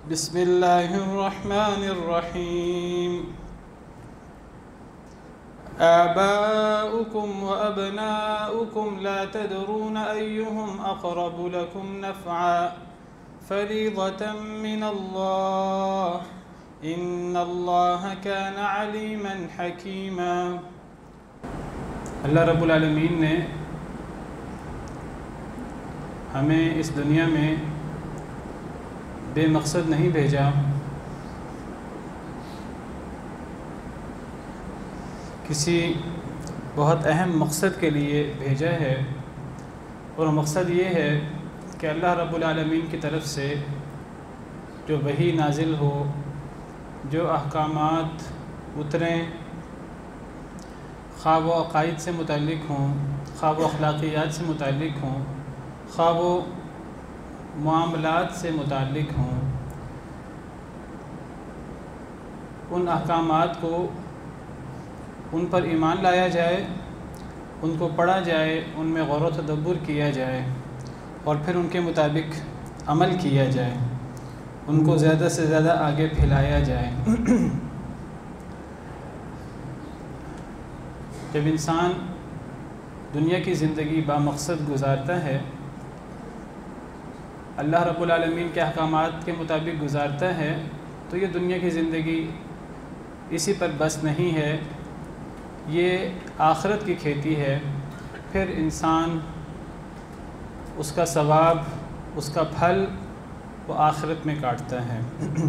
बिस्मिल्लाहिर्रहमानिर्रहीम। आबाउकुम व अबनाउकुम ला तदरून अय्युहुम अक़रबु लकुम नफ़अ फ़रीज़तम मिनल्लाह इन्नल्लाह कान अलीमन हकीमा। अल्लाह रब्बुल आलमीन ने हमें इस दुनिया में बेमकसद नहीं भेजा, किसी बहुत अहम मकसद के लिए भेजा है। और मकसद ये है कि अल्लाह रब्बुल आलमीन की तरफ से जो वही नाजिल हो, जो अहकामात उतरें, ख़्वाह वो अक़ाइद से मुताल्लिक़ हों, ख़्वाह वो अख़लाक़ियात से मुताल्लिक़ हों, ख़्वाह वो मामलात से मुताल्लिक़ हों, उन अहकामात को उन पर ईमान लाया जाए, उनको पढ़ा जाए, उनमें गौर व तदब्बुर किया जाए और फिर उनके मुताबिक अमल किया जाए, उनको ज़्यादा से ज़्यादा आगे फैलाया जाए। जब इंसान दुनिया की ज़िंदगी बामक़सद गुज़ारता है, अल्लाह रब्बुल आलमीन के अहकामात के मुताबिक गुज़ारता है, तो ये दुनिया की ज़िंदगी इसी पर बस नहीं है, ये आखिरत की खेती है। फिर इंसान उसका सवाब, उसका फल वो आखिरत में काटता है।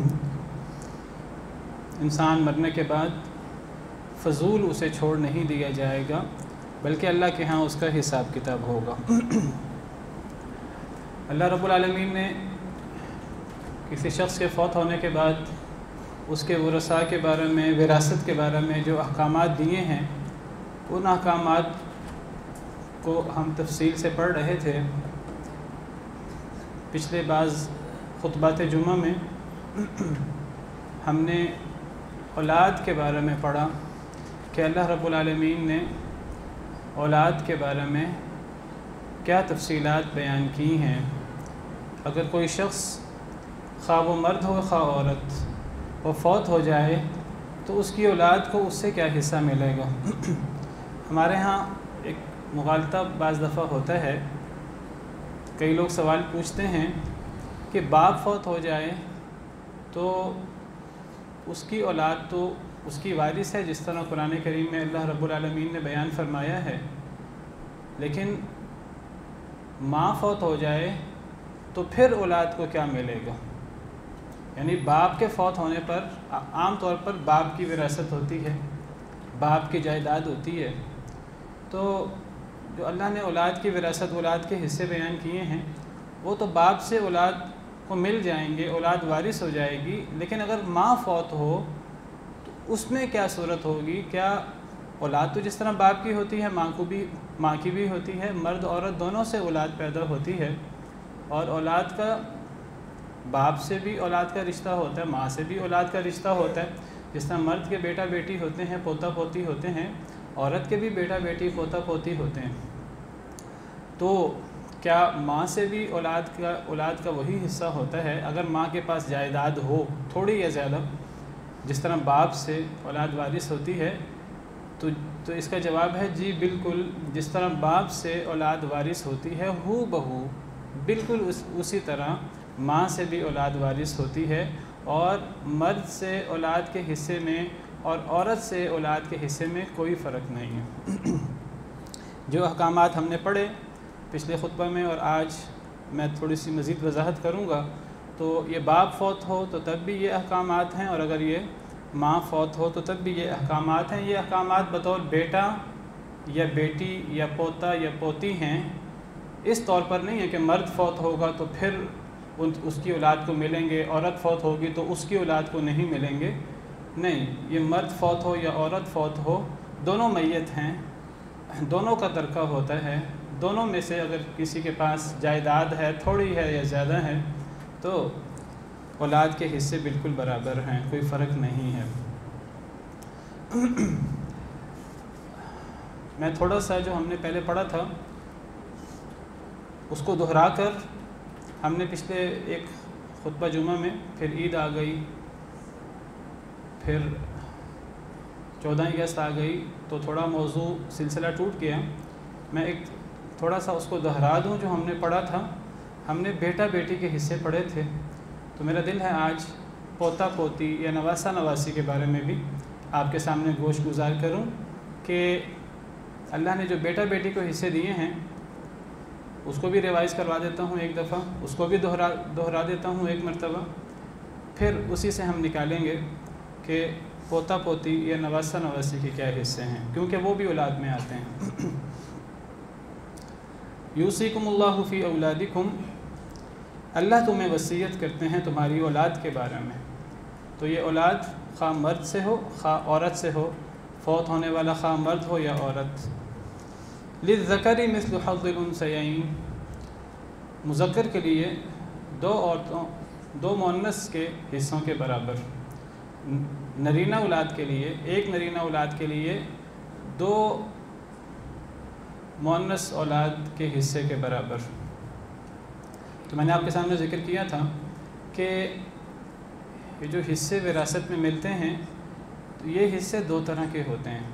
इंसान मरने के बाद फ़ज़ूल उसे छोड़ नहीं दिया जाएगा, बल्कि अल्लाह के यहाँ उसका हिसाब किताब होगा। अल्लाह रब्बुल आलमीन ने किसी शख्स के फ़ौत होने के बाद उसके वरसा के बारे में, विरासत के बारे में जो अहकामात दिए हैं, उन अहकामात को हम तफसील से पढ़ रहे थे पिछले बाज़ खुतबात जुमा में। हमने औलाद के बारे में पढ़ा कि अल्लाह रब्बुल आलमीन ने औलाद के बारे में क्या तफसीलात बयान की हैं। अगर कोई शख्स, ख़्वाह वो मर्द हो ख़्वाह औरत, वो फ़ौत हो जाए तो उसकी औलाद को उससे क्या हिस्सा मिलेगा। हमारे यहाँ एक मुग़ालता बाज़ दफ़ा होता है, कई लोग सवाल पूछते हैं कि बाप फ़ौत हो जाए तो उसकी औलाद तो उसकी वारिस है, जिस तरह कुरान करीम में अल्लाह रब्बुल आलमीन ने बयान फरमाया है। लेकिन माँ फ़ौत हो जाए तो फिर औलाद को क्या मिलेगा। यानी बाप के फ़ौत होने पर आम तौर पर बाप की विरासत होती है, बाप की जायदाद होती है। तो जो अल्लाह ने औलाद की विरासत, औलाद के हिस्से बयान किए हैं, वो तो बाप से औलाद को मिल जाएंगे, औलाद वारिस हो जाएगी। लेकिन अगर माँ फ़ौत हो तो उसमें क्या सूरत होगी। क्या औलाद तो जिस तरह बाप की होती है, माँ की भी होती है, मर्द औरत दोनों से औलाद पैदा होती है। और औलाद का बाप से भी औलाद का रिश्ता होता है, माँ से भी औलाद का रिश्ता होता है। जिस तरह मर्द के बेटा बेटी होते हैं, पोता पोती होते हैं, औरत के भी बेटा बेटी पोता पोती होते हैं। तो क्या माँ से भी औलाद का वही हिस्सा होता है। अगर माँ के पास जायदाद हो थोड़ी या ज़्यादा, जिस तरह बाप से औलाद वारिस होती है, तो इसका जवाब है जी बिल्कुल। जिस तरह बाप से औलाद वारिस होती है, हू बहू बिल्कुल उसी तरह माँ से भी औलाद वारिस होती है। और मर्द से औलाद के हिस्से में और औरत से औलाद के हिस्से में कोई फ़र्क नहीं है। जो अहकामात हमने पढ़े पिछले खुतबा में, और आज मैं थोड़ी सी मज़ीद वजाहत करूँगा। तो ये बाप फ़ौत हो तो तब भी ये अहकामात हैं, और अगर ये माँ फ़ौत हो तो तब भी ये अहकामात हैं। ये अहकामात बतौर बेटा या बेटी या पोता या पोती हैं। इस तौर पर नहीं है कि मर्द फ़ौत होगा तो फिर उसकी औलाद को मिलेंगे, औरत फ़ौत होगी तो उसकी औलाद को नहीं मिलेंगे। नहीं, ये मर्द फ़ौत हो या औरत फ़ौत हो, दोनों मैयत हैं, दोनों का तरका होता है। दोनों में से अगर किसी के पास जायदाद है, थोड़ी है या ज़्यादा है, तो औलाद के हिस्से बिल्कुल बराबर हैं, कोई फ़र्क नहीं है। मैं थोड़ा सा जो हमने पहले पढ़ा था उसको दोहरा कर हमने पिछले एक खुतबा जुमा में, फिर ईद आ गई, फिर 14 अगस्त आ गई, तो थोड़ा मौजू सिलसिला टूट गया। मैं एक थोड़ा सा उसको दोहरा दूं जो हमने पढ़ा था। हमने बेटा बेटी के हिस्से पढ़े थे, तो मेरा दिल है आज पोता पोती या नवासा नवासी के बारे में भी आपके सामने गोश गुजार करूं कि अल्लाह ने जो बेटा बेटी को हिस्से दिए हैं उसको भी रिवाइज़ करवा देता हूँ एक दफ़ा, उसको भी दोहरा देता हूँ एक मरतबा, फिर उसी से हम निकालेंगे कि पोता पोती या नवासा नवासी के क्या हिस्से हैं, क्योंकि वो भी औलाद में आते हैं। यूसीकुमुल्लाहु फ़ी औलादिकुम, अल्लाह तुम्हें वसीयत करते हैं तुम्हारी औलाद के बारे में। तो ये औलाद खा मर्द से हो खा औरत से हो, फ़ौत होने वाला खा मर्द हो या औरत। लिज़्ज़करी मिस्लु हज़्ज़िल उन्सयैन, मुज़क्कर के लिए दो मुअन्नस के हिस्सों के बराबर, नरीना औलाद के लिए एक नरीना औलाद के लिए दो मुअन्नस औलाद के हिस्से के बराबर। तो मैंने आपके सामने ज़िक्र किया था कि ये जो हिस्से विरासत में मिलते हैं, तो ये हिस्से दो तरह के होते हैं।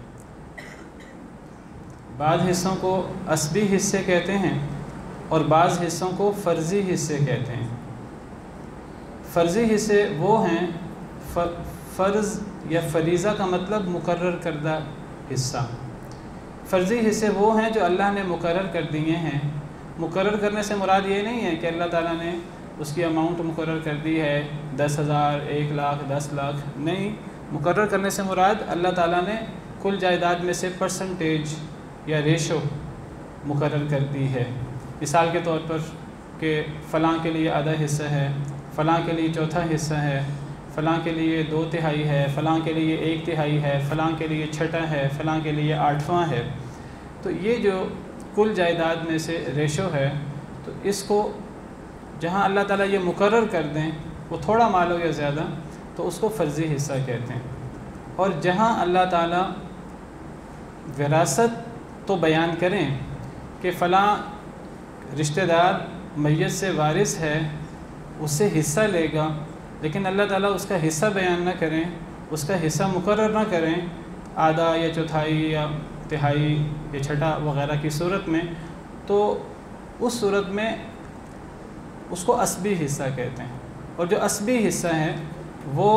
बाज़ हिस्सों को असबी हिस्से कहते हैं और बाज़ हिस्सों को फ़र्ज़ी हिस्से कहते हैं। फ़र्ज़ी हिस्से वो हैं, फ़र्ज़ या फ़रीज़ा का मतलब मुकर्रर करदा हिस्सा। फ़र्ज़ी हिस्से वो हैं जो अल्लाह ने मुकर्रर कर दिए हैं। मुकर्रर करने से मुराद ये नहीं है कि अल्लाह ताला ने उसकी अमाउंट मुकर्रर कर दी है 10,000, 1 लाख, 10 लाख, नहीं। मुकर्रर करने से मुराद अल्लाह ताला ने कुल जायदाद में से परसेंटेज या रेशो मुकर्रर कर दी है। मिसाल के तौर पर कि फ़लाँ के लिए आधा हिस्सा है, फ़लाँ के लिए चौथा हिस्सा है, फ़लाँ के लिए 2/3 है, फ़लाँ के लिए 1/3 है, फ़लाँ के लिए छठा है, फ़लाँ के लिए 8वां है। तो ये जो कुल जायदाद में से रेशो है, तो इसको जहाँ अल्लाह ताला ये मुकर्रर कर दें, वो थोड़ा माल हो या ज़्यादा, तो उसको फ़र्ज़ी हिस्सा कहते हैं। और जहाँ अल्लाह ताला विरासत तो बयान करें कि फ़लाँ रिश्तेदार मैयत से वारिस है, उससे हिस्सा लेगा, लेकिन अल्लाह ताला उसका हिस्सा बयान ना करें, उसका हिस्सा मुकर्रर ना करें, आधा या चौथाई या तिहाई या छठा वग़ैरह की सूरत में, तो उस सूरत में उसको असबी हिस्सा कहते हैं। और जो असबी हिस्सा है वो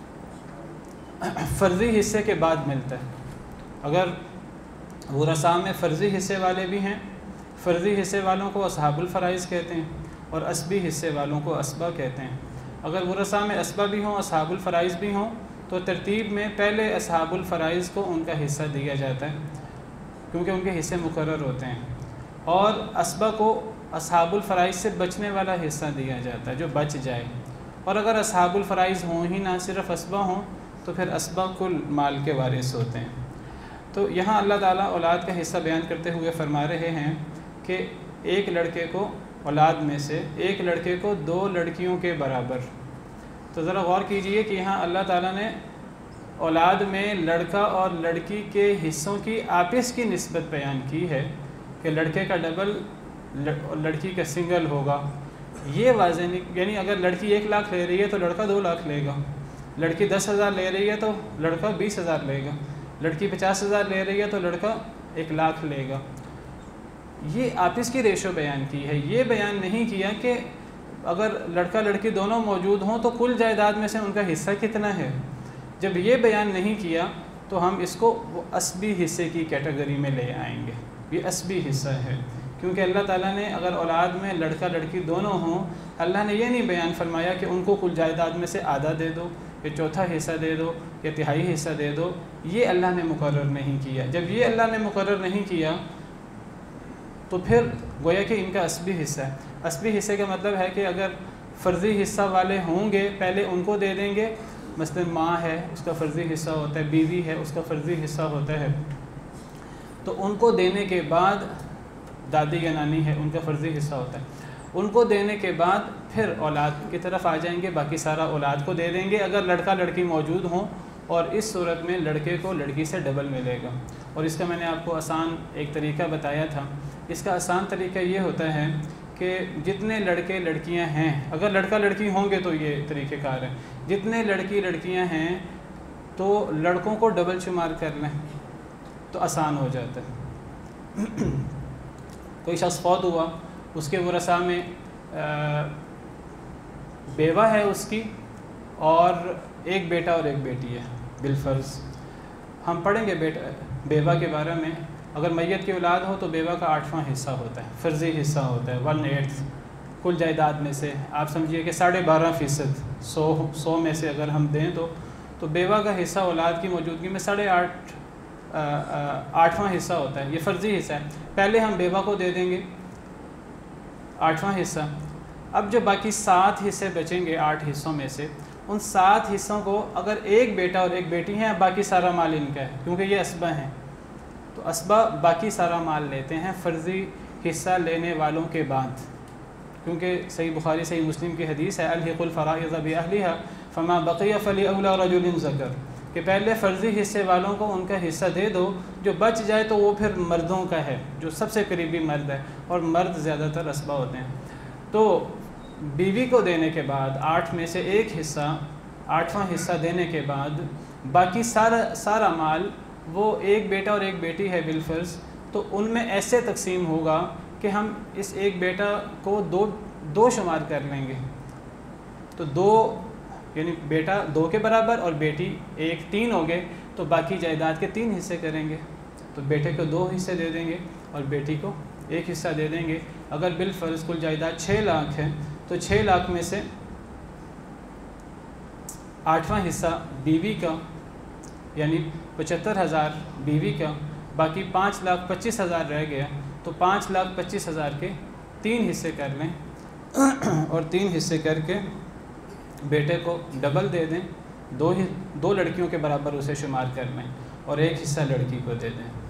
फ़र्ज़ी हिस्से के बाद मिलता है। अगर वरसा में फ़र्ज़ी हिस्से वाले भी हैं, फ़र्ज़ी हिस्से वालों को असहाबुल फ़राइज़ कहते हैं और असबी हिस्से वालों को असबा कहते हैं। अगर वरसा में असबा भी हों, असहाबुल फ़राइज़ भी हों, तो तरतीब में पहले असहाबुल फ़राइज़ को उनका हिस्सा दिया जाता है, क्योंकि उनके हिस्से मुकर्रर होते हैं, और असबा को असहाबुल फ़राइज़ से बचने वाला हिस्सा दिया जाता है जो बच जाए। और अगर असहाबुल फ़राइज़ हों ही ना, सिर्फ़ असबा हों, तो फिर असबा कुल माल के वारिस होते हैं। तो यहाँ अल्लाह ताला औलाद का हिस्सा बयान करते हुए फरमा रहे हैं कि एक लड़के को औलाद में से एक लड़के को 2 लड़कियों के बराबर। तो ज़रा गौर कीजिए कि यहाँ अल्लाह ताला ने औलाद में लड़का और लड़की के हिस्सों की आपस की निस्बत बयान की है कि लड़के का डबल और लड़की का सिंगल होगा। ये वाज़ेह नहीं, यानी अगर लड़की 1 लाख ले रही है तो लड़का 2 लाख लेगा, लड़की 10,000 ले रही है तो लड़का 20,000 लेगा, लड़की 50,000 ले रही है तो लड़का 1 लाख लेगा। ये आपस की रेशो बयान की है। ये बयान नहीं किया कि अगर लड़का लड़की दोनों मौजूद हों तो कुल जायदाद में से उनका हिस्सा कितना है। जब ये बयान नहीं किया तो हम इसको वो असबी हिस्से की कैटेगरी में ले आएंगे। ये असबी हिस्सा है, क्योंकि अल्लाह ताला ने अगर औलाद में लड़का लड़की दोनों हों, अल्लाह ने ये नहीं बयान फरमाया कि उनको कुल जायदाद में से आधा दे दो या चौथा हिस्सा दे दो या तिहाई हिस्सा दे दो। ये अल्लाह ने मुकर्रर नहीं किया। जब ये अल्लाह ने मुकर्रर नहीं किया तो फिर गोया कि इनका असबी हिस्सा है। असबी हिस्से का मतलब है कि अगर फ़र्ज़ी हिस्सा वाले होंगे पहले उनको दे देंगे, मसलन माँ है उसका फ़र्ज़ी हिस्सा होता है, बीवी है उसका फ़र्ज़ी हिस्सा होता है, तो उनको देने के बाद दादी या नानी है उनका फ़र्ज़ी हिस्सा होता है, उनको देने के बाद फिर औलाद की तरफ आ जाएंगे, बाकी सारा औलाद को दे देंगे अगर लड़का लड़की मौजूद हों। और इस सूरत में लड़के को लड़की से डबल मिलेगा। और इसका मैंने आपको आसान एक तरीका बताया था। इसका आसान तरीका ये होता है कि जितने लड़के लड़कियां हैं, अगर लड़का लड़की होंगे तो ये तरीक़ेकार है, जितने लड़की लड़कियां हैं तो लड़कों को डबल शुमार कर लें तो आसान हो जाता है। कोई शख्स फौत हुआ, उसके वरसा में बेवा है उसकी और एक बेटा और एक बेटी है बिलफ़र्ज़। हम पढ़ेंगे बेवा के बारे में। अगर मैयत की औलाद हो तो बेवा का 8वां हिस्सा होता है, फ़र्ज़ी हिस्सा होता है, 1/8 कुल जायदाद में से। आप समझिए कि 12.5%, 100 में से अगर हम दें तो बेवा का हिस्सा औलाद की मौजूदगी में 8वां हिस्सा होता है। ये फ़र्ज़ी हिस्सा है। पहले हम बेवा को दे देंगे 8वां हिस्सा। अब जो बाकी 7 हिस्से बचेंगे 8 हिस्सों में से, उन 7 हिस्सों को अगर एक बेटा और एक बेटी हैं, बाकी सारा माल इनका है क्योंकि ये असबा हैं, तो असबा बाकी सारा माल लेते हैं फ़र्ज़ी हिस्सा लेने वालों के बाद। क्योंकि सही बुखारी सही मुस्लिम की हदीस है, अलहिक़ुल फ़राइज़ बिअहलिहा फ़मा बक़िया फ़लिअौला रजुलिन ज़कर, कि पहले फ़र्ज़ी हिस्से वालों को उनका हिस्सा दे दो, जो बच जाए तो वो फिर मर्दों का है, जो सबसे करीबी मर्द है, और मर्द ज़्यादातर असबा होते हैं। तो बीवी को देने के बाद 8 में से एक हिस्सा, 8वां हिस्सा देने के बाद बाकी सारा माल, वो एक बेटा और एक बेटी है बिलफ़र्ज़, तो उनमें ऐसे तकसीम होगा कि हम इस एक बेटा को दो शुमार कर लेंगे, तो 2 यानी बेटा 2 के बराबर और बेटी 1, 3 हो गए, तो बाकी जायदाद के 3 हिस्से करेंगे। तो बेटे को 2 हिस्से दे देंगे और बेटी को 1 हिस्सा दे देंगे। अगर बिलफ़र्ज़ कुल जायदाद 6 लाख है तो 6 लाख में से 8वां हिस्सा बीवी का यानी 75,000 बीवी का, बाकी 5,25,000 रह गया, तो 5,25,000 के 3 हिस्से कर लें और 3 हिस्से करके बेटे को डबल दे दें, 2 लड़कियों के बराबर उसे शुमार कर लें और 1 हिस्सा लड़की को दे दें।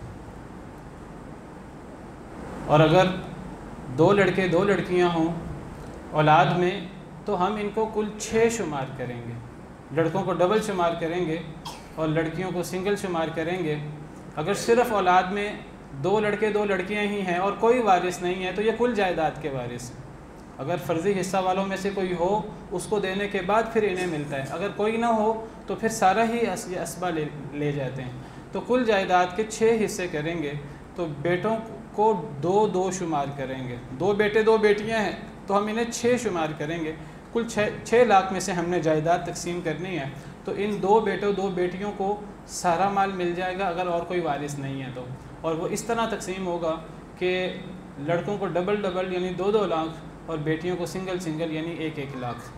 और अगर 2 लड़के 2 लड़कियां हों औलाद में, तो हम इनको कुल 6 शुमार करेंगे। लड़कों को डबल शुमार करेंगे और लड़कियों को सिंगल शुमार करेंगे। अगर सिर्फ़ औलाद में 2 लड़के 2 लड़कियां ही हैं और कोई वारिस नहीं है, तो ये कुल जायदाद के वारिस हैं। अगर फ़र्ज़ी हिस्सा वालों में से कोई हो, उसको देने के बाद फिर इन्हें मिलता है। अगर कोई ना हो तो फिर सारा ही असबा ले जाते हैं। तो कुल जायदाद के 6 हिस्से करेंगे। तो बेटों को 2-2 शुमार करेंगे। 2 बेटे 2 बेटियां हैं तो हम इन्हें 6 शुमार करेंगे। कुल 6 लाख में से हमने जायदाद तकसीम करनी है, तो इन 2 बेटों 2 बेटियों को सारा माल मिल जाएगा अगर और कोई वारिस नहीं है तो। और वो इस तरह तकसीम होगा कि लड़कों को डबल यानी 2-2 लाख और बेटियों को सिंगल यानी 1-1 लाख।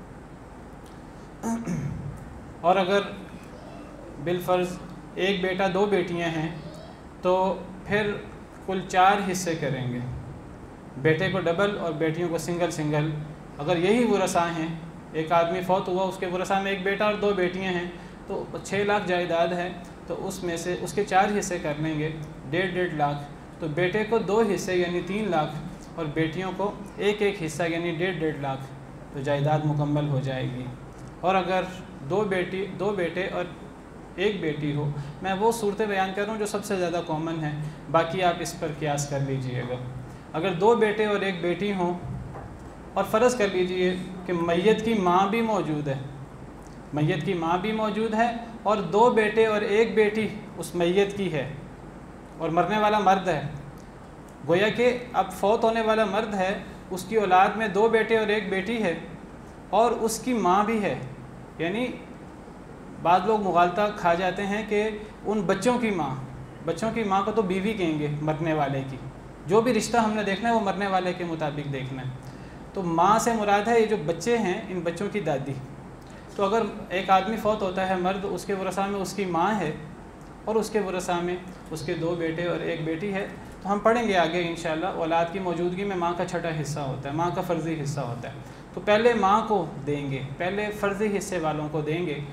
और अगर बिलफ़र्ज़ एक बेटा 2 बेटियां हैं तो फिर कुल 4 हिस्से करेंगे। बेटे को डबल और बेटियों को सिंगल। अगर यही वरसा हैं, एक आदमी फौत हुआ, उसके वरसा में एक बेटा और 2 बेटियां हैं, तो 6 लाख जायदाद है, तो उसमें से उसके 4 हिस्से कर लेंगे, 1.5 लाख। तो बेटे को 2 हिस्से यानी 3 लाख और बेटियों को 1-1 हिस्सा यानी 1.5 लाख, तो जायदाद मुकम्मल हो जाएगी। और अगर 2 बेटे और 1 बेटी हो, मैं वो सूरतें बयान कर रहा हूँ जो सबसे ज़्यादा कॉमन है, बाकी आप इस पर क़यास कर लीजिएगा। अगर 2 बेटे और 1 बेटी हों और फ़र्ज़ कर लीजिए कि मैयत की माँ भी मौजूद है, मैयत की माँ भी मौजूद है और 2 बेटे और 1 बेटी उस मैयत की है और मरने वाला मर्द है, गोया कि अब फौत होने वाला मर्द है, उसकी औलाद में 2 बेटे और 1 बेटी है और उसकी माँ भी है। यानी बाद लोग मुगालता खा जाते हैं कि उन बच्चों की माँ को तो बीवी कहेंगे मरने वाले की, जो भी रिश्ता हमने देखना है वो मरने वाले के मुताबिक देखना है। तो माँ से मुराद है ये जो बच्चे हैं, इन बच्चों की दादी। तो अगर एक आदमी फौत होता है मर्द, उसके वरसा में उसकी माँ है और उसके वरसा में उसके 2 बेटे और 1 बेटी है, तो हम पढ़ेंगे आगे इंशाअल्लाह। औलाद की मौजूदगी में माँ का छठा हिस्सा होता है, माँ का फ़र्ज़ी हिस्सा होता है। तो पहले माँ को देंगे, पहले फ़र्ज़ी हिस्से वालों को देंगे,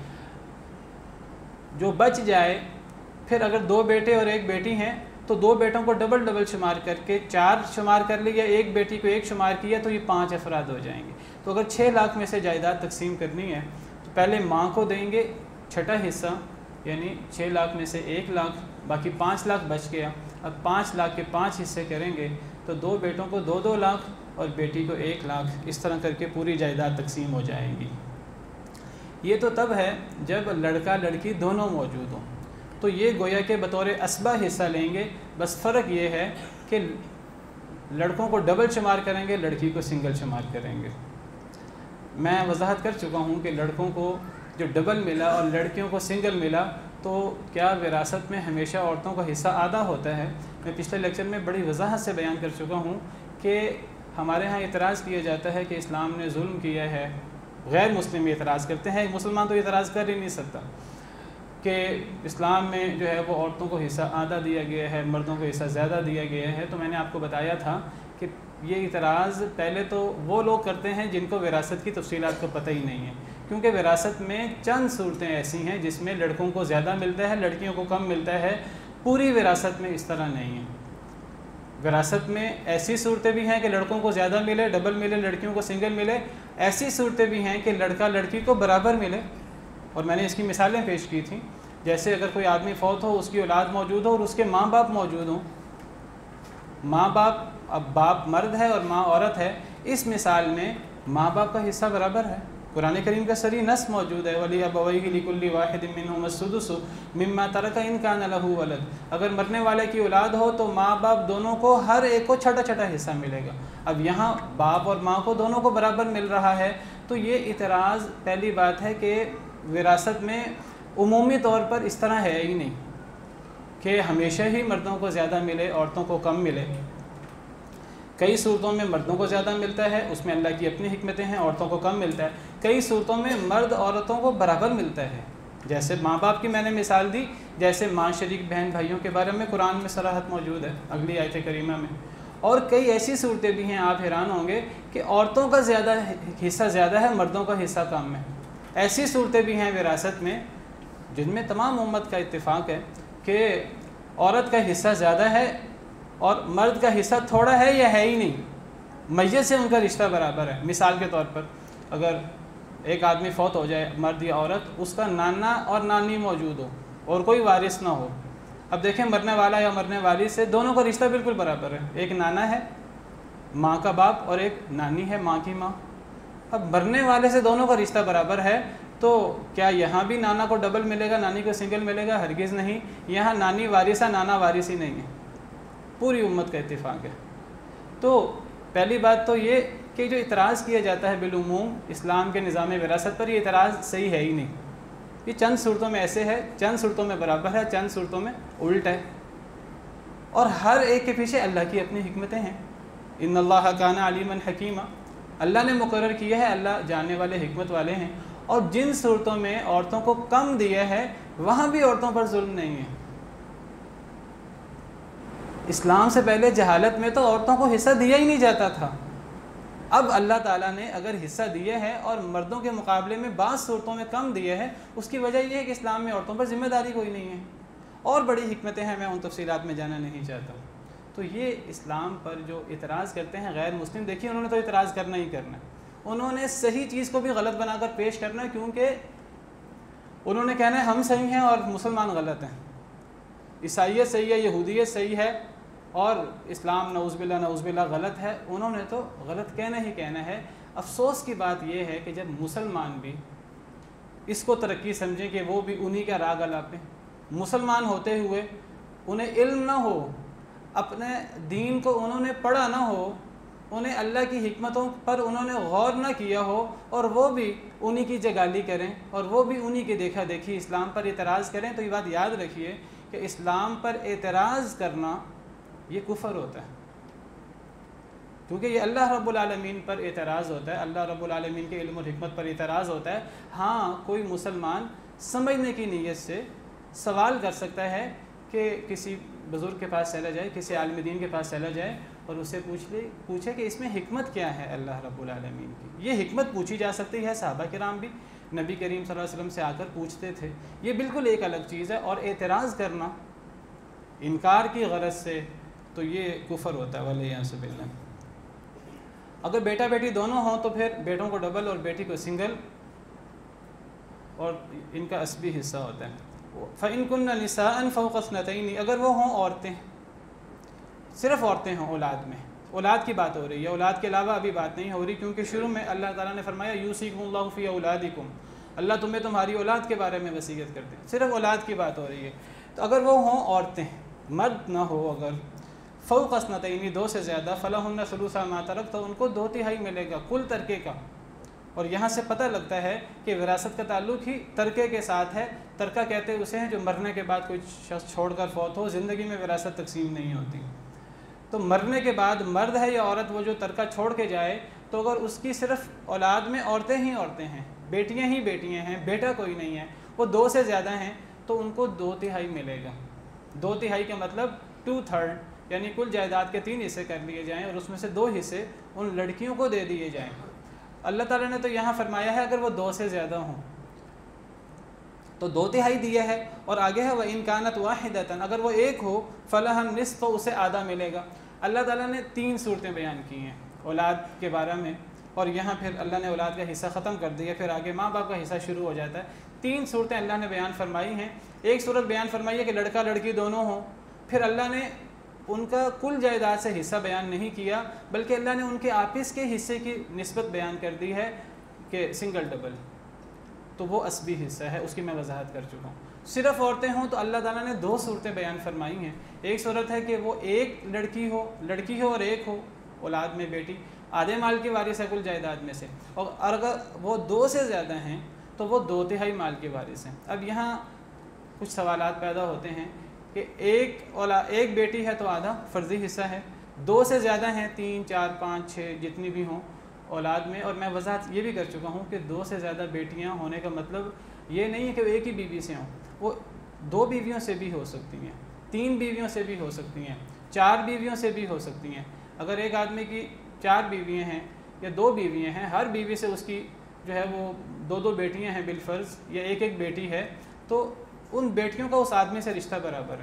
जो बच जाए फिर अगर 2 बेटे और 1 बेटी हैं तो 2 बेटों को डबल शुमार करके 4 शुमार कर लिया, 1 बेटी को 1 शुमार किया, तो ये 5 अफराद हो जाएंगे। तो अगर 6 लाख में से जायदाद तकसीम करनी है तो पहले माँ को देंगे छठा हिस्सा, यानी 6 लाख में से 1 लाख, बाकी 5 लाख बच गया। अब 5 लाख के 5 हिस्से करेंगे तो 2 बेटों को 2-2 लाख और बेटी को 1 लाख, इस तरह करके पूरी जायदाद तकसीम हो जाएगी। ये तो तब है जब लड़का लड़की दोनों मौजूद हों, तो ये गोया के बतौर असबा हिस्सा लेंगे। बस फ़र्क ये है कि लड़कों को डबल शुमार करेंगे, लड़की को सिंगल शुमार करेंगे। मैं वजाहत कर चुका हूँ कि लड़कों को जो डबल मिला और लड़कियों को सिंगल मिला, तो क्या विरासत में हमेशा औरतों का हिस्सा आधा होता है। मैं पिछले लेक्चर में बड़ी वजाहत से बयान कर चुका हूँ कि हमारे यहाँ एतराज़ किया जाता है कि इस्लाम ने जुल्म किया है। गैर मुस्लिम एतराज़ करते हैं, मुसलमान तो एतराज़ कर ही नहीं सकता कि इस्लाम में जो है वो औरतों को हिस्सा आधा दिया गया है, मर्दों को हिस्सा ज़्यादा दिया गया है। तो मैंने आपको बताया था कि ये इतराज़ पहले तो वो लोग करते हैं जिनको विरासत की तफसीलात को पता ही नहीं है, क्योंकि विरासत में चंद सूरतें ऐसी हैं जिसमें लड़कों को ज़्यादा मिलता है, लड़कियों को कम मिलता है। पूरी विरासत में इस तरह नहीं है। विरासत में ऐसी सूरतें भी हैं कि लड़कों को ज़्यादा मिले, डबल मिले, लड़कियों को सिंगल मिले। ऐसी सूरतें भी हैं कि लड़का लड़की को बराबर मिले, और मैंने इसकी मिसालें पेश की थी। जैसे अगर कोई आदमी फौत हो, उसकी औलाद मौजूद हो और उसके माँ बाप मौजूद हों, माँ बाप, अब बाप मर्द है और माँ औरत है, इस मिसाल में माँ बाप का हिस्सा बराबर है। कुरान करीम का सरी नस मौजूद है, वली अबवैहि लिकुल्लि वाहिदिन मिनहुम अस्सुदुसु मिम्मा तरका इन कान लहू वलद। अगर मरने वाले की औलाद हो तो माँ बाप दोनों को, हर एक को छोटा छोटा हिस्सा मिलेगा। अब यहाँ बाप और माँ को दोनों को बराबर मिल रहा है। तो ये इतराज़ पहली बात है कि विरासत में उमूमी तौर पर इस तरह है ही नहीं कि हमेशा ही मर्दों को ज़्यादा मिले, औरतों को कम मिले। कई सूरतों में मर्दों को ज़्यादा मिलता है, उसमें अल्लाह की अपनी हिकमतें हैं, औरतों को कम मिलता है। कई सूरतों में मर्द औरतों को बराबर मिलता है। जैसे माँ बाप की मैंने मिसाल दी, जैसे माँ शरीक बहन भाइयों के बारे में कुरान में सराहत मौजूद है अगली आयत करीमा में। और कई ऐसी सूरतें भी हैं, आप हैरान होंगे कि औरतों का हिस्सा ज़्यादा है, मर्दों का हिस्सा कम है। ऐसी सूरतें भी हैं विरासत में जिनमें तमाम उम्मत का इत्तेफाक है कि औरत का हिस्सा ज़्यादा है और मर्द का हिस्सा थोड़ा है या है ही नहीं, मैयत से उनका रिश्ता बराबर है। मिसाल के तौर पर अगर एक आदमी फौत हो जाए, मर्द या औरत, उसका नाना और नानी मौजूद हो और कोई वारिस ना हो। अब देखें, मरने वाला या मरने वाली से दोनों का रिश्ता बिल्कुल बराबर है। एक नाना है माँ का बाप और एक नानी है माँ की माँ। अब मरने वाले से दोनों का रिश्ता बराबर है, तो क्या यहाँ भी नाना को डबल मिलेगा, नानी को सिंगल मिलेगा? हरगिज़ नहीं। यहाँ नानी वारिस है, नाना वारिस ही नहीं है। पूरी उम्मत का इत्तेफाक है। तो पहली बात तो ये कि जो इतराज़ किया जाता है बिलुमूम इस्लाम के निज़ाम विरासत पर, ये इतराज़ सही है ही नहीं। ये चंद सूरतों में ऐसे है, चंद सूरतों में बराबर है, चंद सूरतों में उल्ट है, और हर एक के पीछे अल्लाह की अपनी हिकमतें हैं। इन्नल्लाह काना अलीमन हकीमा, अल्लाह ने मुकर्रर किया है, अल्लाह जानने वाले, हिकमत वाले हैं। और जिन सूरतों में औरतों को कम दिया है, वहाँ भी औरतों पर जुल्म नहीं है। इस्लाम से पहले जहालत में तो औरतों को हिस्सा दिया ही नहीं जाता था। अब अल्लाह ताला ने अगर हिस्सा दिया है और मर्दों के मुकाबले में बाज़ सूरतों में कम दिया है, उसकी वजह यह है कि इस्लाम में औरतों पर ज़िम्मेदारी कोई नहीं है। और बड़ी हिकमतें हैं, मैं उन तफसीलात में जाना नहीं चाहता। तो ये इस्लाम पर जो इतराज़ करते हैं गैर मुस्लिम, देखिए उन्होंने तो इतराज़ करना ही करना है। उन्होंने सही चीज़ को भी गलत बनाकर पेश करना है, क्योंकि उन्होंने कहना है हम सही हैं और मुसलमान गलत हैं, ईसाइयत सही है, यहूदियत सही है और इस्लाम नऊज़बिल्लाह गलत है। उन्होंने तो गलत कहना ही कहना है। अफसोस की बात यह है कि जब मुसलमान भी इसको तरक्की समझें कि वो भी उन्हीं का राग अलापें, मुसलमान होते हुए उन्हें इल्म ना हो, अपने दीन को उन्होंने पढ़ा ना हो, उन्हें अल्लाह की हिकमतों पर उन्होंने गौर ना किया हो, और वो भी उन्हीं की जगाली करें और वो भी उन्हीं की देखा देखी इस्लाम पर एतराज़ करें, तो ये बात याद रखिए कि इस्लाम पर एतराज़ करना ये कुफ़र होता है, क्योंकि ये अल्लाह रब्बुल आलमीन पर एतराज़ होता है, अल्लाह रब्बुल आलमीन के इल्म और हिकमत पर एतराज़ होता है। हाँ, कोई मुसलमान समझने की नीयत से सवाल कर सकता है कि किसी बुज़ुर्ग के पास चला जाए, किसी आलिम दीन के पास चला जाए और उससे पूछे कि इसमें हिकमत क्या है अल्लाह रब्बुल आलमीन की। ये हिकमत पूछी जा सकती है। सहाबा किराम भी नबी करीम सल्लल्लाहु अलैहि वसल्लम से आकर पूछते थे। ये बिल्कुल एक अलग चीज़ है। और एतराज़ करना इनकार की गरज से, तो ये कुफ़र होता है वल्लियाज़ुबिल्लाह। अगर बेटा बेटी दोनों हों तो फिर बेटों को डबल और बेटी को सिंगल, और इनका असबी हिस्सा होता है। फ़इन कुन्ना निसाअन फ़ौक़ इस्नतैन, अगर वो हों औरतें, सिर्फ़ औरतें हों औलाद में, औलाद की बात हो रही है, औलाद के अलावा अभी बात नहीं हो रही, क्योंकि शुरू में अल्लाह ताला ने फरमाया यूसिकुमुल्लाहु फी औलादिकुम, अल्लाह तुम्हें तुम्हारी औलाद के बारे में वसीयत करते हैं, सिर्फ औलाद की बात हो रही है। तो अगर वो हों औरतें, मर्द ना हो, अगर फ़ौक़ असनतैनी, 2 से ज़्यादा, फ़लहुन्ना सुलुसा मा तरक, तो उनको 2/3 मिलेगा कुल तरके का। और यहाँ से पता लगता है कि विरासत का ताल्लुक़ ही तरके के साथ है। तरका कहते उसे हैं जो मरने के बाद कोई शख्स छोड़कर फौत हो, ज़िंदगी में विरासत तकसीम नहीं होती। तो मरने के बाद मर्द है या औरत, वो जो तरका छोड़ के जाए, तो अगर उसकी सिर्फ औलाद में औरतें ही औरतें हैं, बेटियां ही बेटियां हैं, बेटा कोई नहीं है, वो 2 से ज़्यादा हैं, तो उनको 2/3 मिलेगा। 2/3 का मतलब 2/3, यानी कुल जायदाद के 3 हिस्से कर लिए जाएँ और उसमें से 2 हिस्से उन लड़कियों को दे दिए जाएँ। अल्लाह ताला ने तो यहाँ फरमाया है अगर वो 2 से ज़्यादा हों तो 2/3 दिया है, और आगे है वह इन कानत वाहिदतन, अगर वो एक हो फलहन निस्फ, तो उसे आधा मिलेगा। अल्लाह ताला ने 3 सूरतें बयान की हैं औलाद के बारे में, और यहाँ फिर अल्लाह ने औलाद का हिस्सा ख़त्म कर दिया, फिर आगे माँ बाप का हिस्सा शुरू हो जाता है। 3 सूरतें अल्लाह ने बयान फरमाई हैं। एक सूरत बयान फरमाई है कि लड़का लड़की दोनों हों, फिर अल्लाह ने उनका कुल जायदाद से हिस्सा बयान नहीं किया, बल्कि अल्लाह ने उनके आपस के हिस्से की निस्बत बयान कर दी है कि सिंगल डबल, तो वो असबी हिस्सा है, उसकी मैं वजाहत कर चुका हूँ। सिर्फ औरतें हों तो अल्लाह ताला ने 2 सूरतें बयान फरमाई हैं। एक सूरत है कि वो एक लड़की हो और एक हो औलाद में बेटी, आधे माल की वारिस है कुल जायदाद में से, और अगर वो 2 से ज़्यादा हैं तो वो 2/3 माल की वारिस हैं। अब यहाँ कुछ सवालात पैदा होते हैं कि एक बेटी है तो आधा फ़र्ज़ी हिस्सा है, 2 से ज़्यादा हैं, 3, 4, 5, 6 जितनी भी हों औलाद में। और मैं वजाहत ये भी कर चुका हूँ कि 2 से ज़्यादा बेटियाँ होने का मतलब ये नहीं है कि वो एक ही बीवी से हों, वो 2 बीवियों से भी हो सकती हैं, 3 बीवियों से भी हो सकती हैं, 4 बीवियों से भी हो सकती हैं। अगर एक आदमी की 4 बीवियाँ हैं या 2 बीवियाँ हैं, हर बीवी से उसकी जो है वो 2-2 बेटियाँ हैं बिलफ़र्ज़, या एक बेटी है, तो उन बेटियों का उस आदमी से रिश्ता बराबर है।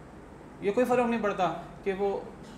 ये कोई फ़र्क नहीं पड़ता कि वो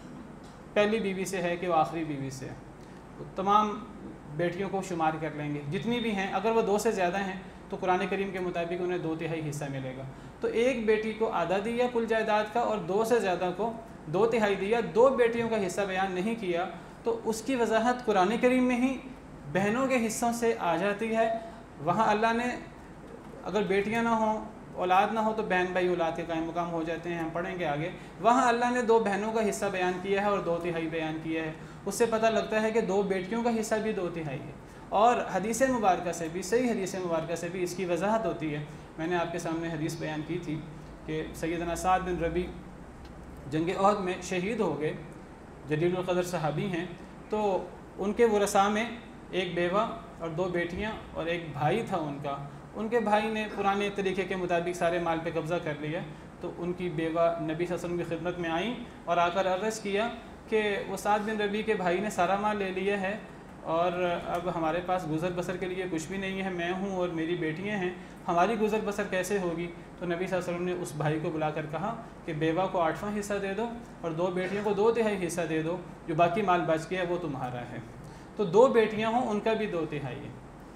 पहली बीवी से है कि वो आखिरी बीवी से है, तो तमाम बेटियों को शुमार कर लेंगे जितनी भी हैं। अगर वो 2 से ज़्यादा हैं तो कुरान करीम के मुताबिक उन्हें 2/3 हिस्सा मिलेगा। तो एक बेटी को आधा दिया कुल जायदाद का, और 2 से ज़्यादा को 2/3 दिया। 2 बेटियों का हिस्सा बयान नहीं किया, तो उसकी वजाहत कुरान करीम में ही बहनों के हिस्सों से आ जाती है। वहाँ अल्लाह ने अगर बेटियाँ ना हों, औलाद ना हो, तो बहन भाई औलाद के कायम मुकाम हो जाते हैं, हम पढ़ेंगे आगे। वहाँ अल्लाह ने 2 बहनों का हिस्सा बयान किया है और 2/3 बयान किया है। उससे पता लगता है कि 2 बेटियों का हिस्सा भी 2/3 है। और हदीस मुबारक से भी, सही हदीस मुबारक से भी इसकी वजाहत होती है। मैंने आपके सामने हदीस बयान की थी कि सैयदना साद बिन रबी जंग ओहद में शहीद हो गए, जलीलुल क़द्र सहाबी हैं। तो उनके वरसा में एक बेवा और 2 बेटियाँ और एक भाई था उनका। उनके भाई ने पुराने तरीके के मुताबिक सारे माल पे कब्ज़ा कर लिया, तो उनकी बेवा नबी सल्लल्लाहु अलैहि वसल्लम की खिदमत में आई और आकर अर्ज़ किया कि वो साद बिन रबी के भाई ने सारा माल ले लिया है और अब हमारे पास गुज़र बसर के लिए कुछ भी नहीं है, मैं हूँ और मेरी बेटियाँ हैं, हमारी गुज़र बसर कैसे होगी। तो नबी सल्लल्लाहु अलैहि वसल्लम ने उस भाई को बुलाकर कहा कि बेवा को 8वां हिस्सा दे दो और 2 बेटियों को 2/3 हिस्सा दे दो, जो बाकी माल बच गया वो तुम्हारा है। तो 2 बेटियाँ हों उनका भी 2/3 है।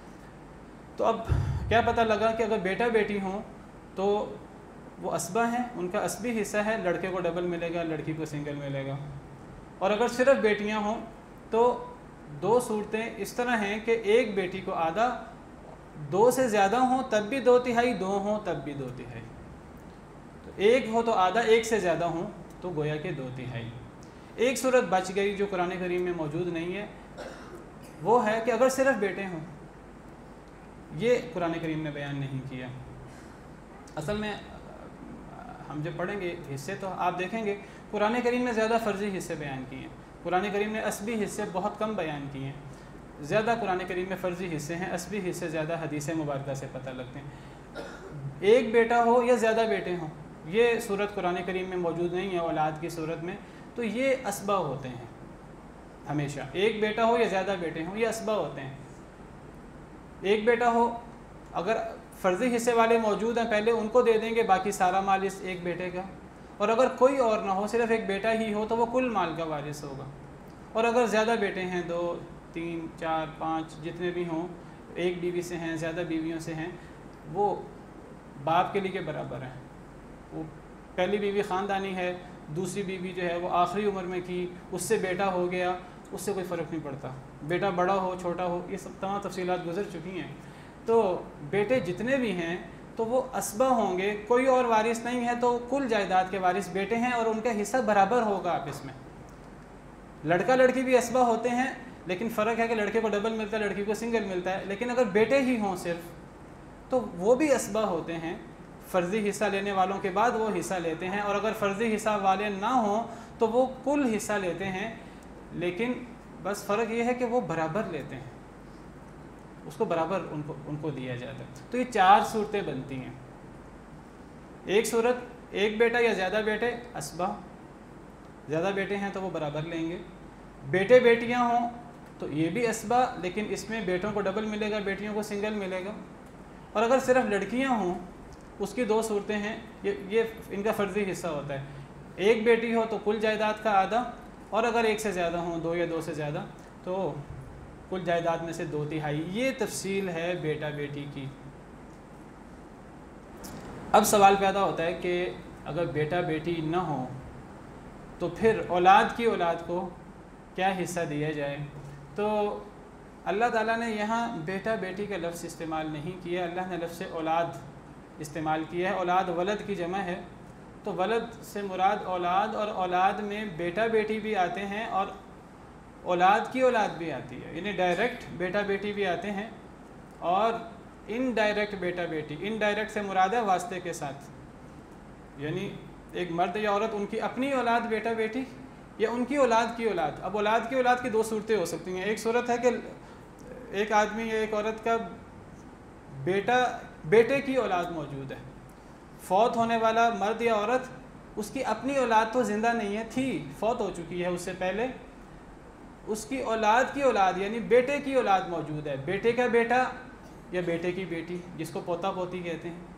तो अब क्या पता लगा कि अगर बेटा बेटी हों तो वो असबा हैं, उनका असबी हिस्सा है, लड़के को डबल मिलेगा, लड़की को सिंगल मिलेगा। और अगर सिर्फ बेटियां हों तो 2 सूरतें इस तरह हैं कि एक बेटी को आधा, 2 से ज़्यादा हों तब भी 2/3, 2 हों तब भी 2/3। तो एक हो तो आधा, एक से ज़्यादा हों तो गोया के 2/3। एक सूरत बच गई जो कुरान करीम में मौजूद नहीं है, वो है कि अगर सिर्फ बेटे हों, ये कुरान करीम ने बयान नहीं किया। असल में हम जब पढ़ेंगे हिस्से तो आप देखेंगे कुरान करीम ने ज़्यादा फ़र्जी हिस्से बयान किए हैं। कुरान करीम ने असबी हिस्से बहुत कम बयान किए हैं। ज़्यादा कुरान करीम में फ़र्जी हिस्से हैं, असबी हिस्से ज़्यादा हदीस मुबारक से पता लगते हैं। एक बेटा हो या ज़्यादा बेटे हों, ये सूरत कुरान करीम में मौजूद नहीं है औलाद की सूरत में, तो ये असबा होते हैं। हमेशा एक बेटा हो या ज़्यादा बेटे हों, ये असबा होते हैं। एक बेटा हो, अगर फ़र्ज़ी हिस्से वाले मौजूद हैं पहले उनको दे देंगे, बाकी सारा माल इस एक बेटे का। और अगर कोई और ना हो, सिर्फ एक बेटा ही हो, तो वो कुल माल का वारिस होगा। और अगर ज़्यादा बेटे हैं, 2, 3, 4, 5 जितने भी हों, एक बीवी से हैं, ज़्यादा बीवियों से हैं, वो बाप के लिए बराबर हैं। वो पहली बीवी ख़ानदानी है दूसरी बीवी जो है वो आखिरी उम्र में की, उससे बेटा हो गया, उससे कोई फ़र्क नहीं पड़ता, बेटा बड़ा हो छोटा हो, ये सब तमाम तफसीलात गुजर चुकी हैं। तो बेटे जितने भी हैं तो वो असबा होंगे, कोई और वारिस नहीं है, तो कुल जायदाद के वारिस बेटे हैं और उनका हिस्सा बराबर होगा आपस में। लड़का लड़की भी असबा होते हैं, लेकिन फ़र्क है कि लड़के को डबल मिलता है, लड़की को सिंगल मिलता है। लेकिन अगर बेटे ही हों सिर्फ, तो वो भी असबा होते हैं, फ़र्ज़ी हिस्सा लेने वालों के बाद वो हिस्सा लेते हैं। और अगर फ़र्ज़ी हिस्सा वाले ना हों तो वो कुल हिस्सा लेते हैं, लेकिन बस फ़र्क ये है कि वो बराबर लेते हैं, उसको बराबर उनको दिया जाता है। तो ये 4 सूरतें बनती हैं। एक सूरत, एक बेटा या ज़्यादा बेटे असबा, ज़्यादा बेटे हैं तो वो बराबर लेंगे। बेटे बेटियां हों तो ये भी असबा, लेकिन इसमें बेटों को डबल मिलेगा, बेटियों को सिंगल मिलेगा। और अगर सिर्फ लड़कियां हों, उसकी 2 सूरतें हैं, ये इनका फ़र्ज़ी हिस्सा होता है। एक बेटी हो तो कुल जायदाद का आधा, और अगर एक से ज़्यादा हों, 2 या 2 से ज़्यादा, तो कुल जायदाद में से 2/3। ये तफसील है बेटा बेटी की। अब सवाल पैदा होता है कि अगर बेटा बेटी न हो तो फिर औलाद की औलाद को क्या हिस्सा दिया जाए। तो अल्लाह ताला ने यहाँ बेटा बेटी का लफ्ज़ इस्तेमाल नहीं किया, अल्लाह ने लफ्ज़ औलाद इस्तेमाल किया है। औलाद वलद की जमा है, तो वलद से मुराद औलाद, और औलाद में बेटा बेटी भी आते हैं और औलाद की औलाद भी आती है। इन्हें डायरेक्ट बेटा बेटी भी आते हैं और इनडायरेक्ट बेटा बेटी। इनडायरेक्ट से मुराद है वास्ते के साथ, यानी एक मर्द या औरत, उनकी अपनी औलाद बेटा बेटी या उनकी औलाद की औलाद। अब औलाद की औलाद की 2 सूरतें हो सकती हैं। एक सूरत है कि एक आदमी या एक औरत का बेटे की औलाद मौजूद है, फौत होने वाला मर्द या औरत, उसकी अपनी औलाद तो ज़िंदा नहीं है, थी, फौत हो चुकी है उससे पहले, उसकी औलाद की औलाद यानी बेटे की औलाद मौजूद है। बेटे का बेटा या बेटे की बेटी, जिसको पोता पोती कहते हैं,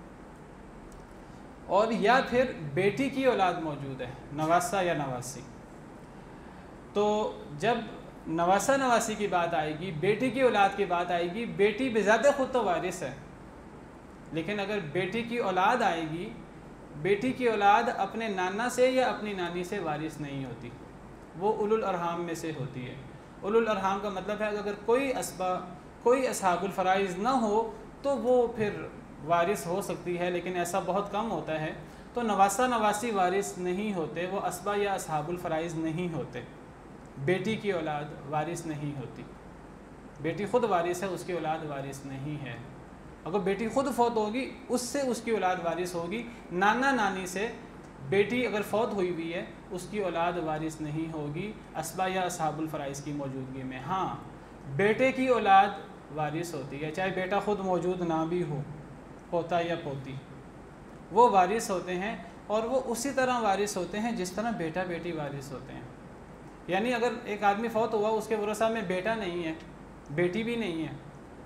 और या फिर बेटी की औलाद मौजूद है, नवासा या नवासी। तो जब नवासा नवासी की बात आएगी, बेटी की औलाद की बात आएगी, बेटी बेज़ाते ख़ुद तो वारिस है, लेकिन अगर बेटी की औलाद आएगी, बेटी की औलाद अपने नाना से या अपनी नानी से वारिस नहीं होती, वो उलुल अरहाम में से होती है। उलुल अरहाम का मतलब है कि अगर कोई असबा, कोई असहाबुल फ़राइज़ ना हो तो वो फिर वारिस हो सकती है, लेकिन ऐसा बहुत कम होता है। तो नवासा नवासी वारिस नहीं होते, वो असबा या असहाबुल फ़राइज़ नहीं होते। बेटी की औलाद वारिस नहीं होती, बेटी ख़ुद वारिस है, उसकी औलाद वारिस नहीं है। अगर बेटी ख़ुद फौत होगी, उससे उसकी औलाद वारिस होगी। नाना नानी से बेटी अगर फौत हुई हुई है, उसकी औलाद वारिस नहीं होगी असबा या असहाबुल फ़राइज़ की मौजूदगी में। हाँ, बेटे की औलाद वारिस होती है, चाहे बेटा ख़ुद मौजूद ना भी हो, पोता या पोती, वो वारिस होते हैं। और वो उसी तरह वारिस होते हैं जिस तरह बेटा बेटी वारिस होते हैं। यानी अगर एक आदमी फौत हुआ, उसके वरसा में बेटा नहीं है, बेटी भी नहीं है,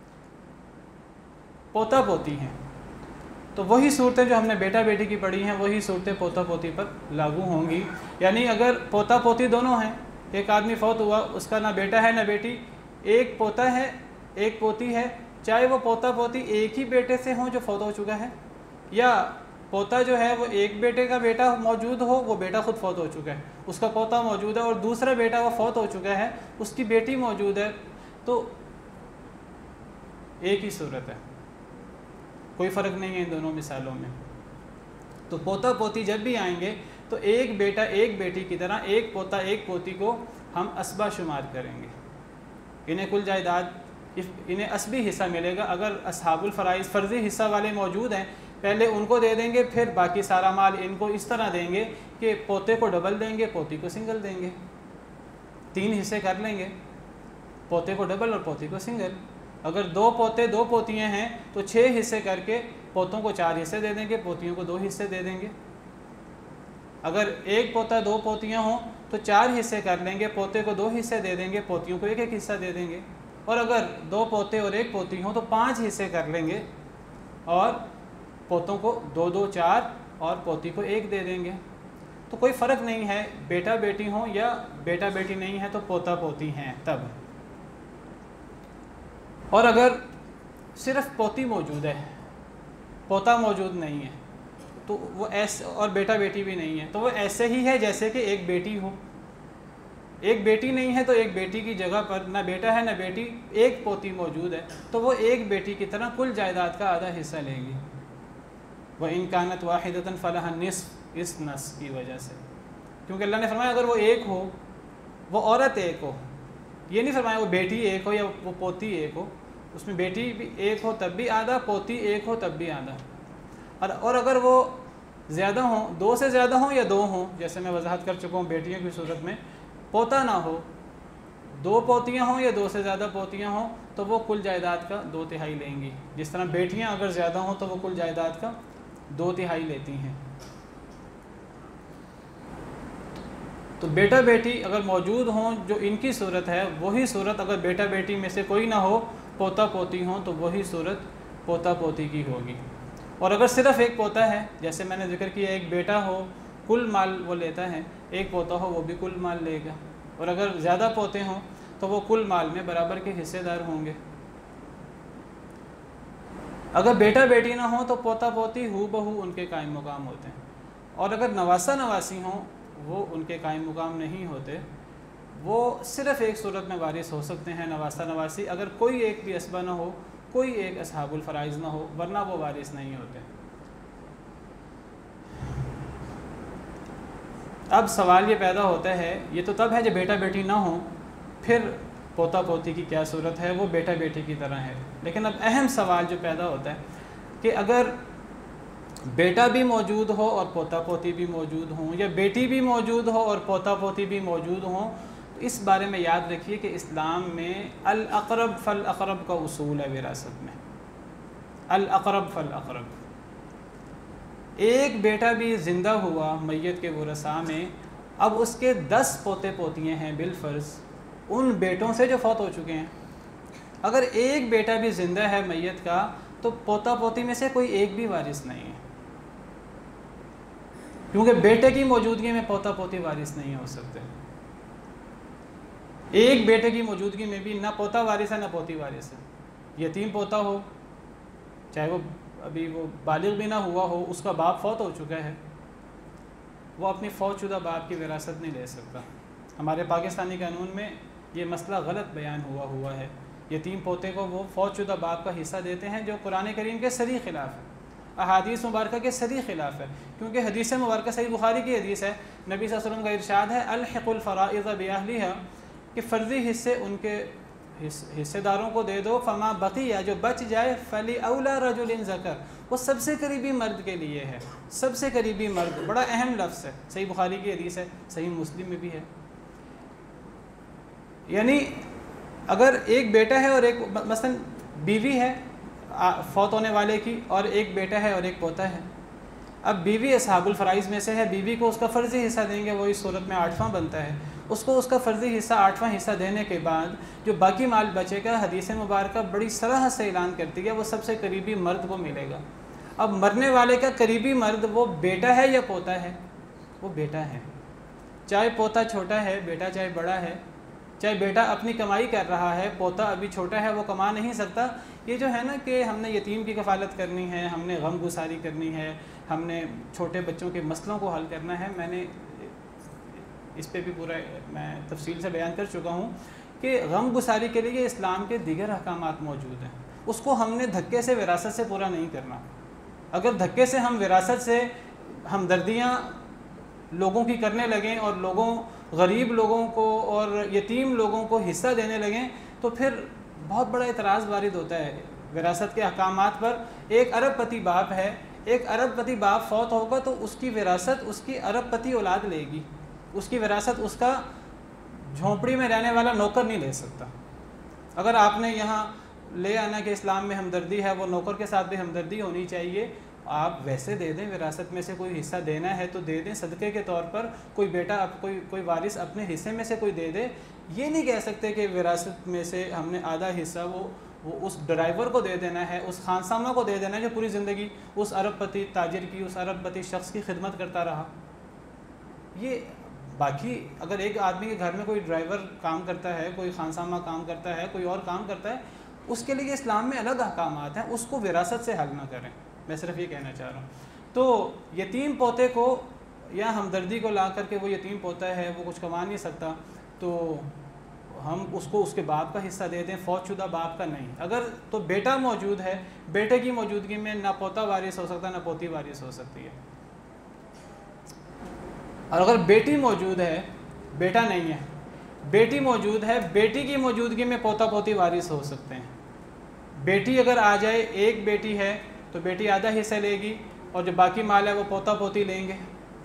पोता पोती हैं, तो वही सूरतें जो हमने बेटा बेटी की पढ़ी हैं, वही सूरतें पोता पोती पर लागू होंगी। यानी अगर पोता पोती दोनों हैं, एक आदमी फौत हुआ, उसका ना बेटा है ना बेटी, एक पोता है एक पोती है, चाहे वो पोता पोती एक ही बेटे से हों जो फौत हो चुका है, या पोता जो है वो एक बेटे का बेटा मौजूद हो, वो बेटा ख़ुद फौत हो चुका है, उसका पोता मौजूद है, और दूसरा बेटा वो फौत हो चुका है, उसकी बेटी मौजूद है, तो एक ही सूरत है, कोई फ़र्क नहीं है इन दोनों मिसालों में। तो पोता पोती जब भी आएंगे तो एक बेटा एक बेटी की तरह, एक पोता एक पोती को हम असबा शुमार करेंगे। इन्हें कुल जायदाद, इन्हें असबी हिस्सा मिलेगा। अगर असहाबुल फ़राइज़ फ़र्ज़ी हिस्सा वाले मौजूद हैं, पहले उनको दे देंगे, फिर बाकी सारा माल इनको इस तरह देंगे कि पोते को डबल देंगे, पोती को सिंगल देंगे। 3 हिस्से कर लेंगे, पोते को डबल और पोती को सिंगल। अगर 2 पोते 2 पोतियाँ हैं तो 6 हिस्से करके पोतों को 4 हिस्से दे देंगे, पोतियों को 2 हिस्से दे देंगे। अगर एक पोता 2 पोतियाँ हों तो 4 हिस्से कर लेंगे, पोते को 2 हिस्से दे देंगे, पोतियों को 1-1 हिस्सा दे देंगे। और अगर 2 पोते और 1 पोती हों तो 5 हिस्से कर लेंगे, और पोतों को 2-2 4 और पोती को 1 दे देंगे। तो कोई फ़र्क नहीं है, बेटा बेटी हों या बेटा बेटी नहीं है तो पोता पोती हैं तब। और अगर सिर्फ पोती मौजूद है, पोता मौजूद नहीं है, तो वो ऐसे, और बेटा बेटी भी नहीं है, तो वो ऐसे ही है जैसे कि एक बेटी हो। एक बेटी नहीं है तो एक बेटी की जगह पर ना बेटा है ना बेटी, एक पोती मौजूद है, तो वो एक बेटी की तरह कुल जायदाद का आधा हिस्सा लेगी। वह इन कानत वाहिदतन फलहा निस्फ, इस नस की वजह से, क्योंकि अल्लाह ने फरमाया अगर वो एक हो, वो औरत एक हो, ये नहीं फरमाया वो बेटी एक हो या वो पोती एक हो, उसमें बेटी भी एक हो तब भी आधा, पोती एक हो तब भी आधा। और अगर वो ज़्यादा हों, दो से ज़्यादा हों या दो हों, जैसे मैं वजाहत कर चुका हूँ बेटियों की सूरत में, पोता ना हो, दो पोतियाँ हों या दो से ज़्यादा पोतियाँ हों, तो वो कुल जायदाद का 2/3 लेंगी। जिस तरह बेटियाँ अगर ज़्यादा हों तो वो कुल जायदाद का 2/3 लेती हैं। तो बेटा बेटी अगर मौजूद हों, जो इनकी सूरत है, वही सूरत अगर बेटा बेटी में से कोई ना हो, पोता पोती हों, तो वही सूरत पोता पोती की होगी। और अगर सिर्फ़ एक पोता है, जैसे मैंने जिक्र किया, एक बेटा हो कुल माल वो लेता है, एक पोता हो वो भी कुल माल लेगा। और अगर ज़्यादा पोते हों तो वो कुल माल में बराबर के हिस्सेदार होंगे। अगर बेटा बेटी ना हो तो पोता पोती हू बहू उनके कायम मुकाम होते हैं। और अगर नवासा नवासी हों, वो उनके कायम मुकाम नहीं होते, वो सिर्फ़ एक सूरत में वारिस हो सकते हैं नवासा नवासी, अगर कोई एक भी असबा ना हो, कोई एक असहाबुल फ़राइज़ ना हो, वरना वो वारिस नहीं होते। अब सवाल ये पैदा होता है, ये तो तब है जब बेटा बेटी ना हो, फिर पोता पोती की क्या सूरत है, वो बेटा बेटी की तरह है। लेकिन अब अहम सवाल जो पैदा होता है कि अगर बेटा भी मौजूद हो और पोता पोती भी मौजूद हों, या बेटी भी मौजूद हो और पोता पोती भी मौजूद हों, तो इस बारे में याद रखिए कि इस्लाम में अल अक़रब फ़ल अक़रब का उसूल है विरासत में। अल अक़रब फ़ल अक़रब, एक बेटा भी ज़िंदा हुआ मैयत के वरसा में, अब उसके 10 पोते पोतियाँ हैं बिलफ़र्ज़ उन बेटों से जो फौत हो चुके हैं। अगर एक बेटा भी ज़िंदा है मैयत का, तो पोता पोती में से कोई एक भी वारिस नहीं है, क्योंकि बेटे की मौजूदगी में पोता पोती वारिस नहीं हो सकते। एक बेटे की मौजूदगी में भी ना पोता वारिस है ना पोती वारिस है। यतीम पोता हो, चाहे वो अभी वो बालिग भी ना हुआ हो, उसका बाप फौत हो चुका है, वो अपनी फौतशुदा बाप की विरासत नहीं ले सकता। हमारे पाकिस्तानी कानून में ये मसला गलत बयान हुआ है। यतीम पोते को वो फौतशुदा बाप का हिस्सा देते हैं, जो कुरान करीम के सरी ख़िलाफ़ है, अहादीस मुबारक के सरी ख़िलाफ़ है। क्योंकि हदीस मुबारक सही बुखारी की हदीस है, नबी सल्लल्लाहु अलैहि वसल्लम का इरशाद है, अलहिक़ुल फ़राइज़ बिअहलिहा, कि फ़र्ज़ी हिस्से उनके हिस्सेदारों को दे दो, फ़मा बक़िया, जो बच जाए, फ़ली औला रजुलिन ज़कर, वो सबसे करीबी मर्द के लिए है। सबसे करीबी मर्द बड़ा अहम लफ्ज़ है, सही बुखारी की हदीस है, सही मुस्लिम में भी है। यानी अगर एक बेटा है और एक मसलन बीवी है फौत होने वाले की, और एक बेटा है और एक पोता है, अब बीवी असहाबुल फ़राइज़ में से है, बीवी को उसका फ़र्ज़ी हिस्सा देंगे, वो इस सूरत में 8वां बनता है। उसको उसका फ़र्ज़ी हिस्सा 8वां हिस्सा देने के बाद जो बाकी माल बचेगा, हदीस मुबारक बड़ी सराहत से ऐलान करती है, वो सबसे करीबी मर्द को मिलेगा। अब मरने वाले का करीबी मर्द वो बेटा है या पोता है? वो बेटा है। चाहे पोता छोटा है, बेटा चाहे बड़ा है, चाहे बेटा अपनी कमाई कर रहा है, पोता अभी छोटा है, वो कमा नहीं सकता। ये जो है ना कि हमने यतीम की कफ़ालत करनी है, हमने गम गुसारी करनी है, हमने छोटे बच्चों के मसलों को हल करना है, मैंने इस पे भी पूरा मैं तफसील से बयान कर चुका हूँ कि गम गुसारी के लिए इस्लाम के दीगर अहकामात मौजूद हैं। उसको हमने धक्के से विरासत से पूरा नहीं करना। अगर धक्के से हम विरासत से हमदर्दियाँ लोगों की करने लगें और गरीब लोगों को और यतीम लोगों को हिस्सा देने लगें, तो फिर बहुत बड़ा एतराज़ वारिद होता है विरासत के अहकामात पर। एक अरबपति बाप है, एक अरबपति बाप फौत होगा तो उसकी विरासत उसकी अरबपति औलाद लेगी, उसकी विरासत उसका झोंपड़ी में रहने वाला नौकर नहीं ले सकता। अगर आपने यहाँ ले आना कि इस्लाम में हमदर्दी है, वो नौकर के साथ भी हमदर्दी होनी चाहिए। आप वैसे दे दें, विरासत में से कोई हिस्सा देना है तो दे दें सदक़े के तौर पर। कोई बेटा कोई वारिस अपने हिस्से में से कोई दे दे। ये नहीं कह सकते कि विरासत में से हमने आधा हिस्सा वो उस ड्राइवर को दे देना है, उस खानसामा को दे देना है जो पूरी ज़िंदगी उस अरबपति ताजिर की, उस अरबपति शख्स की खिदमत करता रहा। ये बाकी अगर एक आदमी के घर में कोई ड्राइवर काम करता है, कोई खानसामा काम करता है, कोई और काम करता है, उसके लिए इस्लाम में अलग अहकामात हैं, उसको विरासत से हल ना करें। मैं सिर्फ ये कहना चाह रहा हूँ। तो यतीम पोते को या हमदर्दी को ला करके, वो यतीम पोता है, वो कुछ कमा नहीं सकता, तो हम उसको उसके बाप का हिस्सा दे दें, फौतशुदा बाप का नहीं। अगर तो बेटा मौजूद है, बेटे की मौजूदगी में ना पोता वारिस हो सकता ना पोती वारिस हो सकती है। और अगर बेटी मौजूद है, बेटा नहीं है, बेटी मौजूद है, बेटी की मौजूदगी में पोता पोती वारिस हो सकते हैं। बेटी अगर आ जाए, एक बेटी है तो बेटी आधा हिस्सा लेगी और जो बाकी माल है वो पोता पोती लेंगे।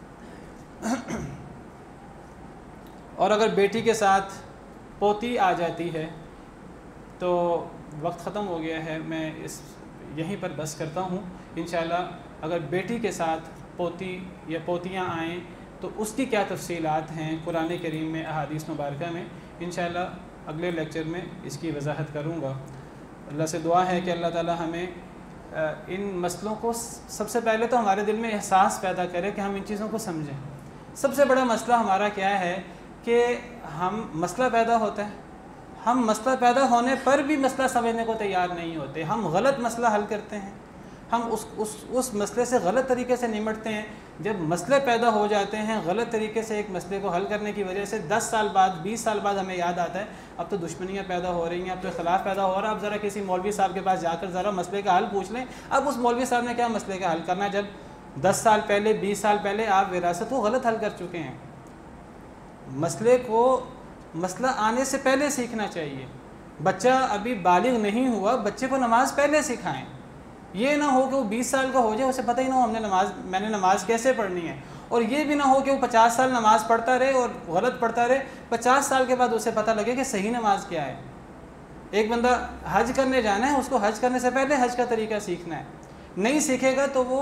और अगर बेटी के साथ पोती आ जाती है तो वक्त ख़त्म हो गया है, मैं इस यहीं पर बस करता हूँ। इंशाल्लाह अगर बेटी के साथ पोती या पोतियाँ आएँ तो उसकी क्या तफसीलात हैं कुरान करीम में, अहादीस मुबारक में, इंशाल्लाह अगले लेक्चर में इसकी वजाहत करूँगा। अल्लाह से दुआ है कि अल्लाह ताला हमें इन मसलों को, सबसे पहले तो हमारे दिल में एहसास पैदा करे कि हम इन चीज़ों को समझें। सबसे बड़ा मसला हमारा क्या है कि हम मसला पैदा होता है, हम मसला पैदा होने पर भी मसला समझने को तैयार नहीं होते, हम गलत मसला हल करते हैं, हम उस मसले से गलत तरीके से निमटते हैं। जब मसले पैदा हो जाते हैं गलत तरीके से एक मसले को हल करने की वजह से 10 साल बाद 20 साल बाद हमें याद आता है अब तो दुश्मनियाँ पैदा हो रही हैं, अब तो इख्लाफ पैदा हो रहा है, अब ज़रा किसी मौलवी साहब के पास जाकर ज़रा मसले का हल पूछ लें। अब उस मौलवी साहब ने क्या मसले का हल करना है, जब 10 साल पहले 20 साल पहले आप विरासत को गलत हल कर चुके हैं। मसला आने से पहले सीखना चाहिए। बच्चा अभी बालिग नहीं हुआ, बच्चे को नमाज़ पहले सिखाएं। ये ना हो कि वो 20 साल का हो जाए, उसे पता ही ना हो मैंने नमाज़ कैसे पढ़नी है, और ये भी ना हो कि वो 50 साल नमाज़ पढ़ता रहे और गलत पढ़ता रहे, 50 साल के बाद उसे पता लगे कि सही नमाज क्या है। एक बंदा हज करने जाना है, उसको हज करने से पहले हज का तरीका सीखना है। नहीं सीखेगा तो वो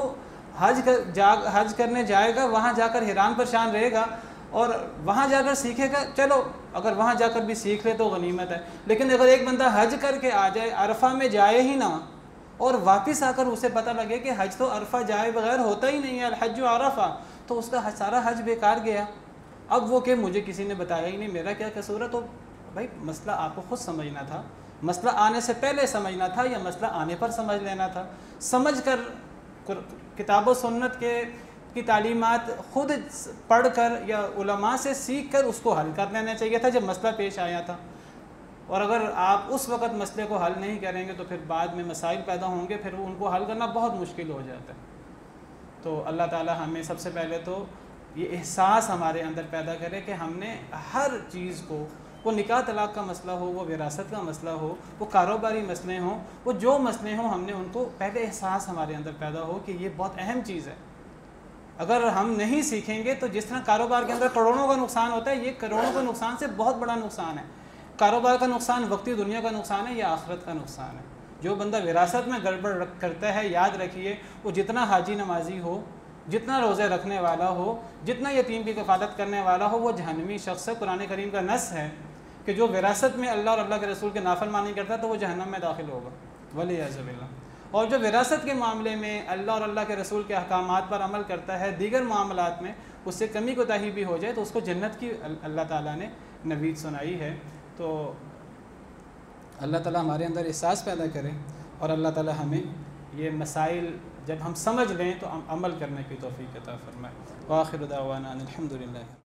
हज करने जाएगा, वहाँ जाकर हैरान परेशान रहेगा, और वहाँ जाकर सीखेगा, चलो अगर वहाँ जाकर भी सीख ले तो गनीमत है। लेकिन अगर एक बंदा हज करके आ जाए, अरफा में जाए ही ना, और वापस आकर उसे पता लगे कि हज तो अरफा जाए बगैर होता ही नहीं है, हज अरफा, तो उसका सारा हज बेकार गया। अब वो कि मुझे किसी ने बताया ही नहीं, मेरा क्या कसूर है। तो भाई मसला आपको खुद समझना था, मसला आने से पहले समझना था, या मसला आने पर समझ लेना था। समझ कर किताब व सुन्नत की तालीमात खुद पढ़ कर या उलमा से सीख कर उसको हल कर लेना चाहिए था जब मसला पेश आया था। और अगर आप उस वक़्त मसले को हल नहीं करेंगे तो फिर बाद में मसाइल पैदा होंगे, फिर उनको हल करना बहुत मुश्किल हो जाता है। तो अल्लाह ताला हमें सबसे पहले तो ये एहसास हमारे अंदर पैदा करे कि हमने हर चीज़ को, वो निकाह तलाक़ का मसला हो, वो विरासत का मसला हो, वो कारोबारी मसले हों, वो जो मसले हों, हमने उनको पहले एहसास हमारे अंदर पैदा हो कि ये बहुत अहम चीज़ है। अगर हम नहीं सीखेंगे तो जिस तरह कारोबार के अंदर करोड़ों का नुकसान होता है, ये करोड़ों का नुकसान से बहुत बड़ा नुकसान है। कारोबार का नुकसान वक्ती दुनिया का नुकसान है या आखिरत का नुकसान है। जो बंदा विरासत में गड़बड़ करता है, याद रखिए, वो जितना हाजी नमाजी हो, जितना रोज़े रखने वाला हो, जितना यतीम की कफ़ालत करने वाला हो, वो जहन्नमी शख्स है। कुरान करीम का नस है कि जो विरासत में अल्लाह और अल्लाह के रसूल के नाफरमानी करता है तो वो जहन्नम में दाखिल होगा, वलियाज़-बिल्लाह। और जो विरासत के मामले में अल्लाह और अल्लाह के रसूल के अहकामात पर अमल करता है, दीगर मामलात में उससे कमी कोताही भी हो जाए तो उसको जन्नत की अल्लाह ताला ने नवीद सुनाई है। तो अल्लाह ताला हमारे अंदर एहसास पैदा करे और अल्लाह ताला हमें ये मसाइल जब हम समझ लें तो अमल करने की तौफीक अता फरमाए। व आखिर दावाना अनिल हम्दुलिल्लाह।